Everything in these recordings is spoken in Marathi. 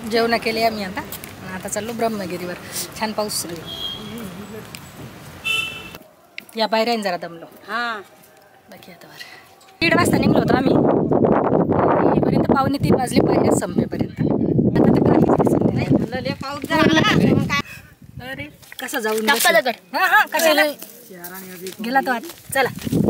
जेवण केले आम्ही आता. आता चाललो ब्रह्मगिरीवर. छान पाऊस सुरू आहे. या पायऱ्याने जरा दमलो. हां बाकी आता वर 3 वाजता निघलो होतो आम्ही. येईपर्यंत 2:45 वाजले पायऱ्या संपेपर्यंत. आता तर काहीच पाऊस झाला. अरे कसं जाऊन हां हां कशाला गेला तो आज. चला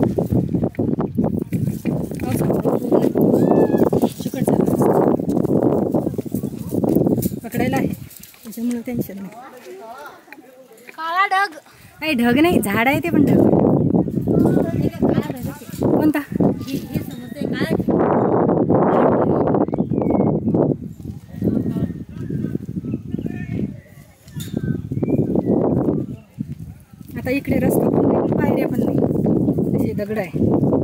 पकडायला आहे त्याच्यामुळे टेन्शन नाही. काळा ढग नाही ढग नाही झाड आहे ते पण ढग कोणता आता इकडे रस्ता पण नाही पायऱ्या पण नाही अशी दगड आहे.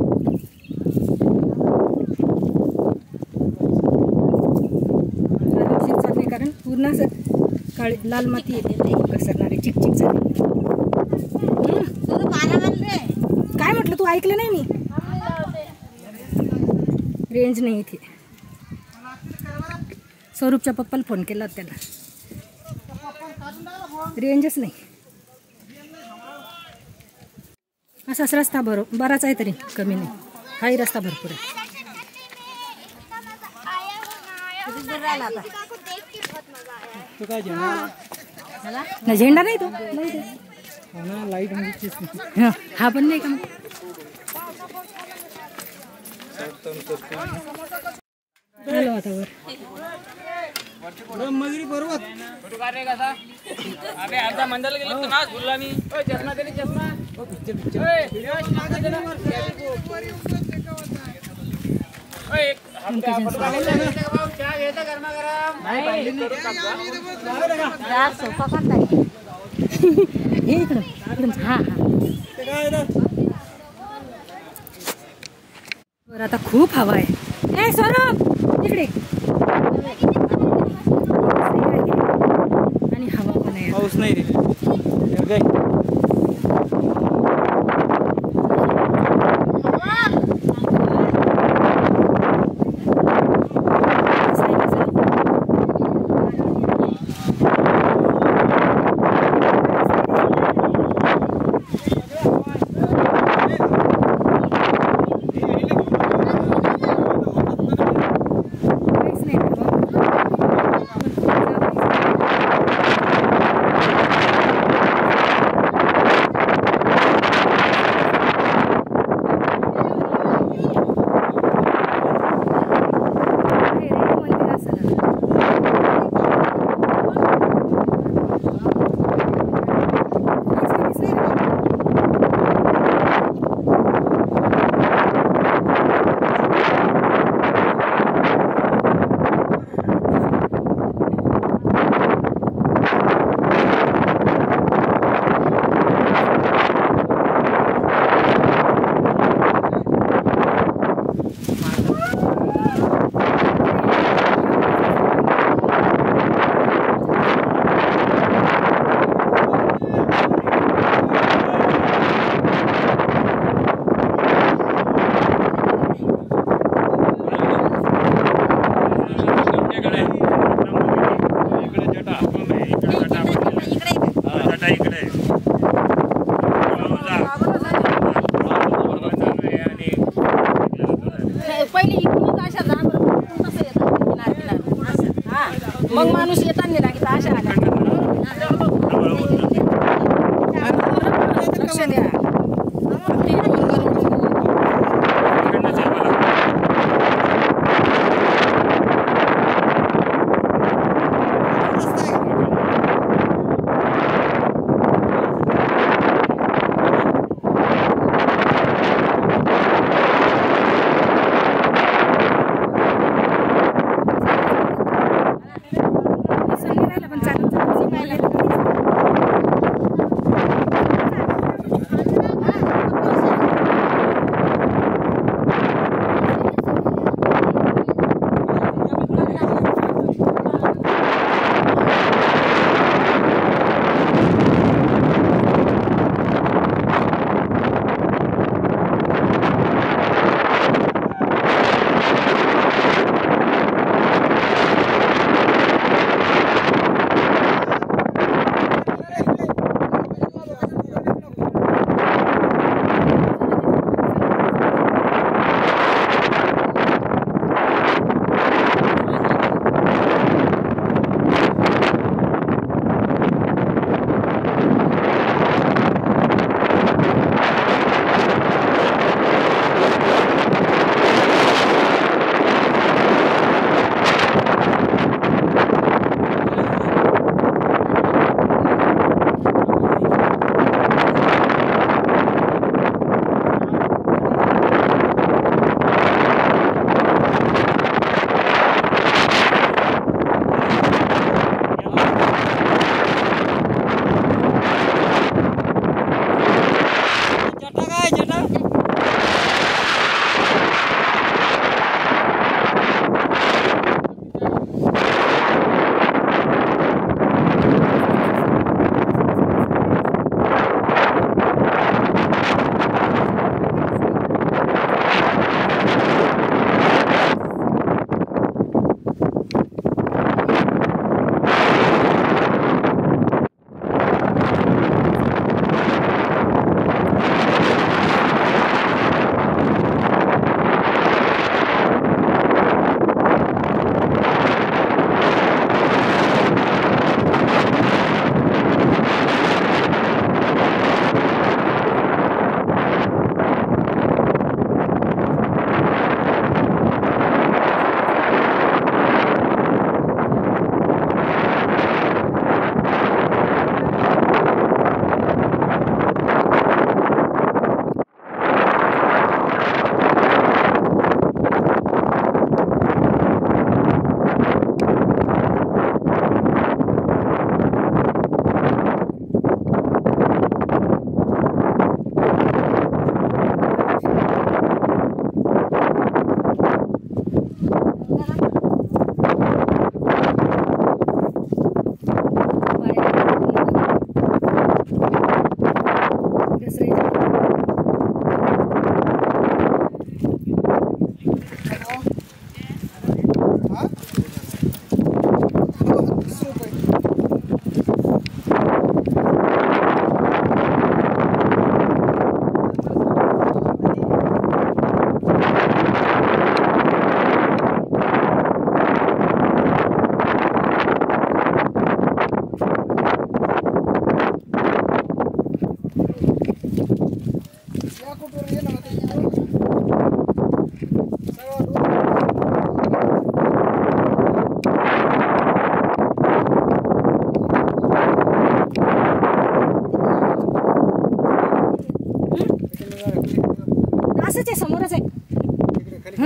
कारण पूर्ण असं काळी लाल माती येते घसरणारी चिकचिक झाली. काय म्हटलं तू ऐकलं नाही मी. रेंज नाही इथे. स्वरूपच्या पप्पाला फोन केला होता त्याला रेंजच नाही. असाच रस्ता बराच आहे तरी कमी नाही. हाही रस्ता भरपूर आहे. ना झेंडा नाही तो लाईट हा पण नाही का आलो आता वर. ब्रह्मगिरी पर्वत अबे अर्धा मंडल गेलो तो नाच बोलला मी. ओय चष्मा दे चष्मा. ओ पिक्चर पिक्चर ओय चहा घ्यायचा गरमागरम नाही सोफा काढताय हे इकडं हा हा वर आता खूप हवा आहे. ए स्वरूप इकडे आणि हवा पण आहे. पाऊस नाही रे मग माणूस येताना लागेल अशा लक्ष द्या.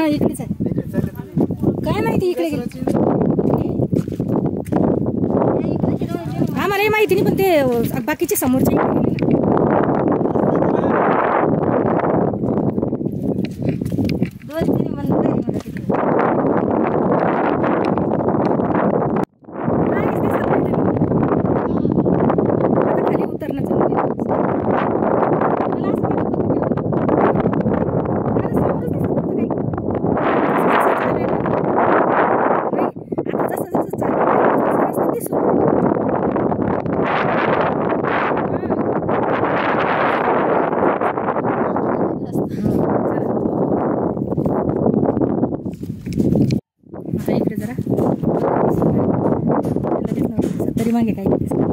इकडेच आहे. काय माहिती इकडे गेलं आम्हाला माहिती नाही, पण ते बाकीचे समोरचे तरी मागे काय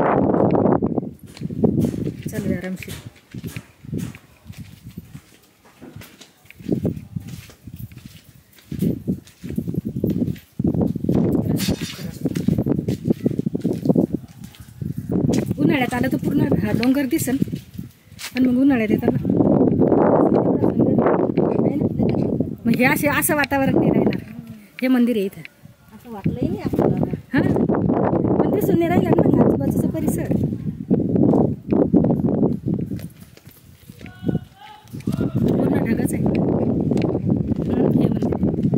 चल आरामशीर. उन्हाळ्यात आलं तर पूर्ण हा डोंगर दिसन, पण मग उन्हाळ्यात येतात मग हे असे असं वातावरण नाही राहणार. हे मंदिर आहे इथं असं वाटलंही नाही आपल्याला. हां पण दिसून नाही राहिलं ना आजूबाजूचा परिसर. पूर्ण ढगच आहे हे मंदिर.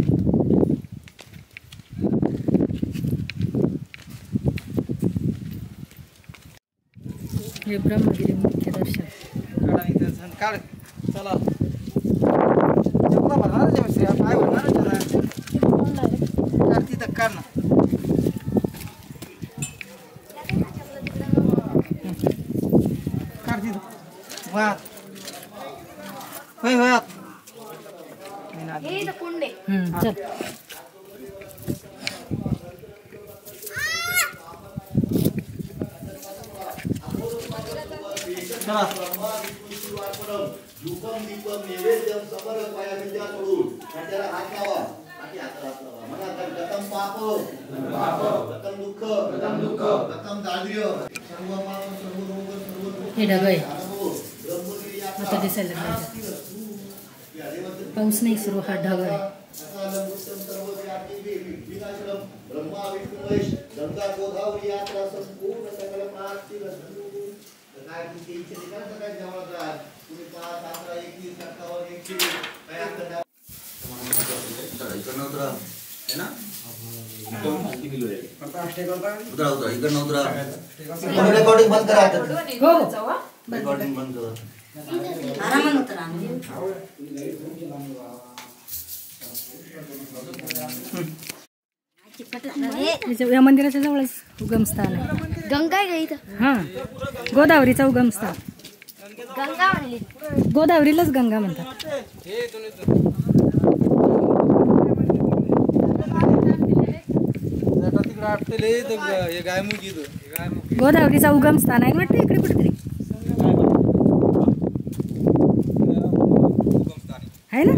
हे ब्रह्मगिरी मुख्य दर्शन. काढ चला तिथं काढ ना. काढ तिथं वात होय वात. चल हे ढग आहे आता दिसायला लागलं. पाऊस नाही सुरू, हा ढग आहे. रिकॉर्डिंग बंद करा. रिकॉर्डिंग बंद करा. या मंदिराच्या जवळच उगमस्थान आहे. गंगा आहे का इथं? हा गोदावरीचा उगमस्थान. गंगा म्हणली गोदावरीलाच गंगा म्हणतात. गोदावरीचा उगमस्थान आहे वाटतं इकडे कुठेतरी आहे ना.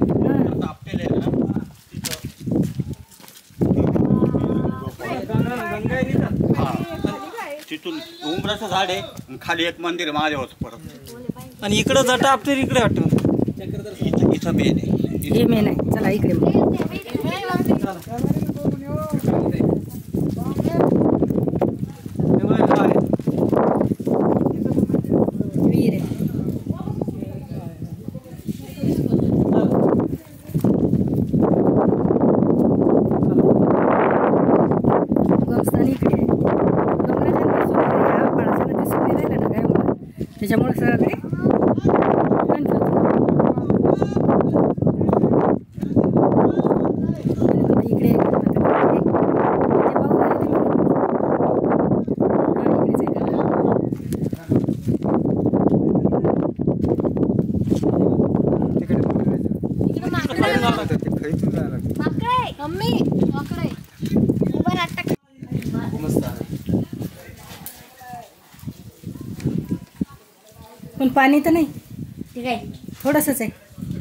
तिथून उंबराचं झाड आहे, खाली एक मंदिर महादेवाचं परत, आणि इकडं जटा आपल्या इकडे वाटतं. इथं मेन आहे. हे मेन आहे. चला इकडे वीर आहे. उगमस्थान इकडे आहे. त्याच्यामुळे सगळे इकडे पण पाणी तर नाही, ठीक आहे. थोडंसंच आहे.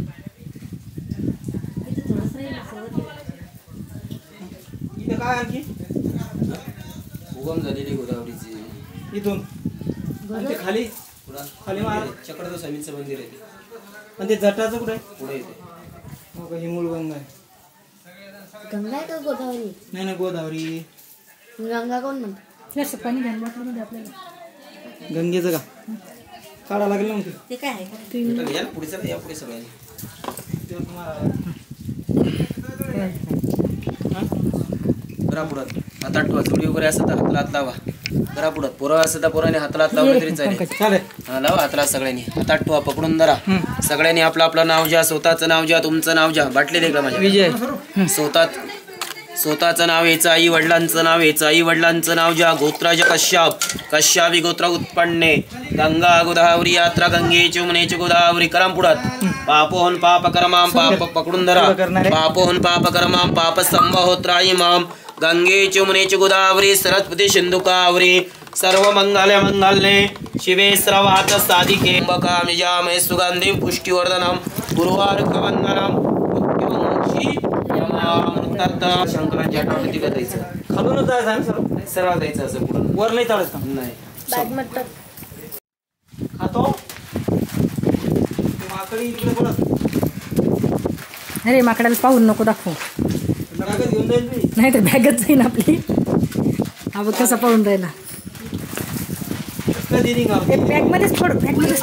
इथं काय आणखी उगम झालेली गोदावरीची इथून आणि ते खाली खाली चक्रधर स्वामींचं मंदिर आहे. आणि ते जटाचं कुठे आहे? पुढे येते हो का, ही मूळ गंगा आहे. गंगा आहे का गोदावरी? नाही गोदावरी. गंगा कोण म्हणतो? जास्त पाणी घ्या बॉटलमध्ये आपल्याला. गंगेचं का काढा लागेल ना मग ते काय आहे का? या पुढे चला, या पुढे सगळ्यांनी. करा पुढात हातात ठेवा. जोडी वगैरे असं तर हाताला हात लावा. करा पुढात. पोरं असं तर पोराने हाताला हात लावलं तरी चालेल. चालेल. हा लावा हाताला सगळ्यांनी. हातात ठेवा, पकडून धरा. सगळ्यांनी आपलं आपलं नाव घ्या. स्वतःचं नाव घ्या, तुमचं नाव घ्या. बाटली देखला माझ्या विजय. स्वतःचं नाव यायचं, आई वडिलांचं नाव यायचं. आई वडिलांचं नाव घ्या. गोत्राज कश्यप, कश्यपी गोत्र उत्पन्ने. गंगा गोदावरी यात्रा गंगेची उमनेची गोदावरी. करम पुढात. पापोहन पाप करमाम पाप पकडून धरा. पापोहन पाप करमाम पाप संभहोत्राई माम. गंगेची उमनेची गोदावरी सरस्वती सिंधू कावरी. सर्व मंगल्य मंगल्ये शिवे सर्वार्थ साधिके. बकामिजामहे सुगंधिं पुष्टिवर्धनम. गुरुवारकवंदनम. शंकरांच्या आठवणीत जायचं. खालूनच जायचं आहे सर. सरळ जायचं असं पुढं. वर नाही चालत नाही. बॅडमिंटन. खातो माकडी इकडे पडत. अरे माकडाला पाहून नको दाखवू, बॅगच घेऊन जाईल मी. नाही तर बॅगच जाईन आपली. हा बघ कसा पाहून राहिला. कधी निघाल हे बॅगमध्येच थोडं बॅगमध्येच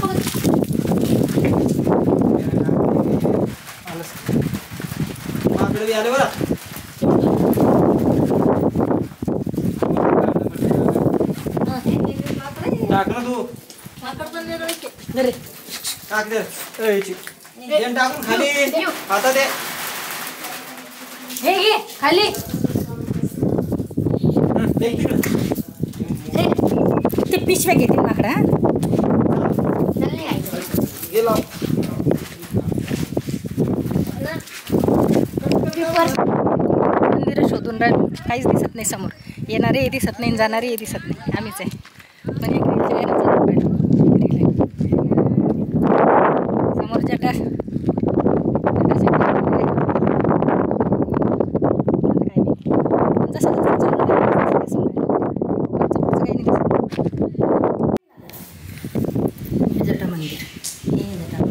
माकडे आले बरं. टाक ना तू. अरे टाक दे. येन टाकून खाली आता दे. हे घे खाली. दे तिकडे. ते पिशव्या घेतील माकडा. गेला. मंदिरं शोधून राहिलो, काहीच दिसत नाही समोर. येणारे दिसत नाही, जाणारे दिसत नाही. आम्हीच आहे. पण एक रिक्षाने चालून राहिलो. समोर जटा जटा मंदिर. हे जटा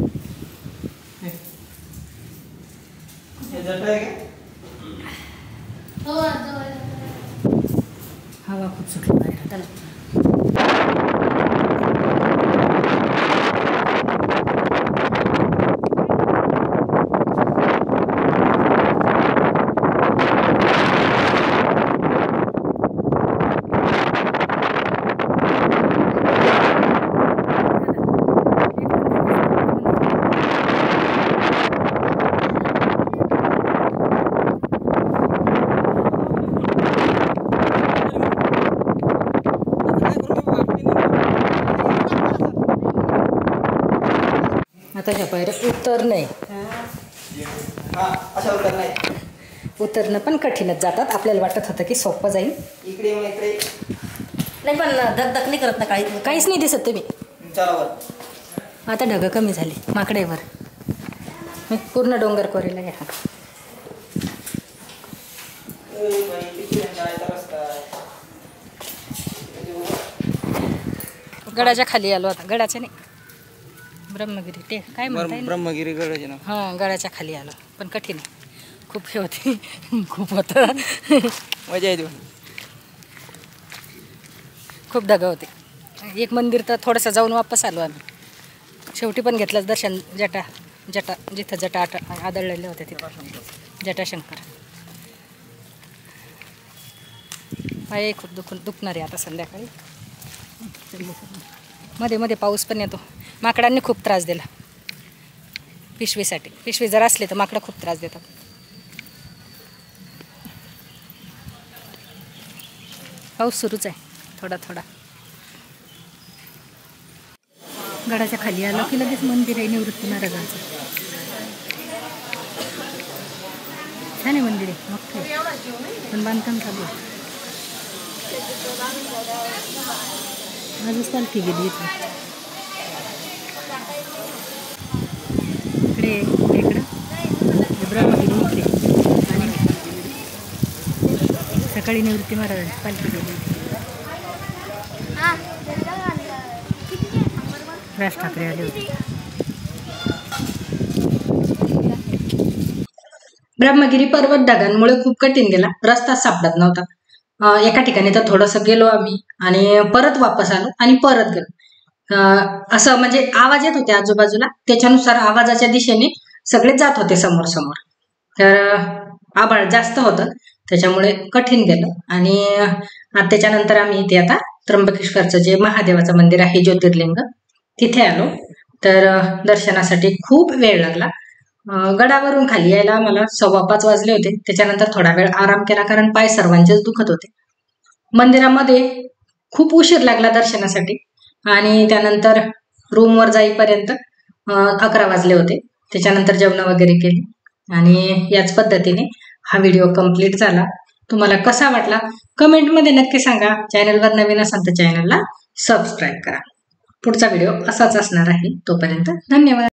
हे जटा आहे का? हवा खूप सुटली बाहेर. चला. आता ह्या पायऱ्या उतरणं आहे. हा अशा उतर नाही. उतरणं पण कठीणच जातात. आपल्याला वाटत होतं की सोपं जाईल. इकडे मग इकडे. नाही पण धकधक नाही करत ना काही. काहीच नाही दिसत तुम्ही. चला वर. आता ढगं कमी झाली माकडेवर. पूर्ण डोंगर कोरेला घ्या. गडाच्या खाली आलो आता. गडाच्या नाही, ब्रह्मगिरी ते काय म्हणताय ना? ब्रह्मगिरी गडाचे ना. हां गडाच्या खाली आलो. पण कठीण आहे. खूप हे होते. खूप होतं. मजा येते. खूप ढगं होते. एक मंदिर तर थोडंसं जाऊन वापस आलो आम्ही. शेवटी पण घेतलंच दर्शन. जटा जिथं जटा आदळलेले होते तिथं जटाशंकर. पाय खूप दुखणार आहे आता संध्याकाळी. मध्ये मध्ये पाऊस पण येतो. माकडांनी खूप त्रास दिला पिशवीसाठी. पिशवी जर असली तर माकडं खूप त्रास देतात. पाऊस सुरूच आहे थोडा थोडा. गडाच्या खाली आलो की लगेच मंदिर आहे निवृत्ती महाराजांचं. छान आहे मंदिर आहे, मोठं आहे. पण बांधकाम चालू आहे. आजच पालखी गेली इथं. इकडं ब्रह्मगिरी इकडे. आणि सकाळी निवृत्ती महाराजांची पालखी गेली. राज ठाकरे आले होते. ब्रह्मगिरी पर्वत ढगांमुळे खूप कठीण गेला, रस्ता सापडत नव्हता. एका ठिकाणी तर थोडंसं गेलो आम्ही आणि परत वापस आलो आणि परत गेलो. असं म्हणजे आवाज येत होते आजूबाजूला, त्याच्यानुसार आवाजाच्या दिशेने सगळे जात होते समोर समोर. तर आभाळ जास्त होतं त्याच्यामुळे कठीण गेलं. आणि त्याच्यानंतर आम्ही इथे आता त्र्यंबकेश्वरचं जे महादेवाचं मंदिर आहे ज्योतिर्लिंग तिथे आलो. तर दर्शनासाठी खूप वेळ लागला. गडावरून खाली यायला मला 5:15 वाजले होते. त्याच्यानंतर थोडा वेळ आराम केला कारण पाय सर्वांचेच दुखत होते. मंदिरामध्ये खूप उशीर लागला दर्शनासाठी आणि त्यानंतर रूमवर जाईपर्यंत 11 वाजले होते. त्याच्यानंतर जेवण वगैरे केली आणि याच पद्धतीने हा व्हिडिओ कंप्लीट झाला. तुम्हाला कसा वाटला कमेंटमध्ये नक्की सांगा. चॅनलवर नवीन असाल तर चॅनलला सबस्क्राईब करा. पुढचा व्हिडिओ असाच असणार आहे. तोपर्यंत धन्यवाद.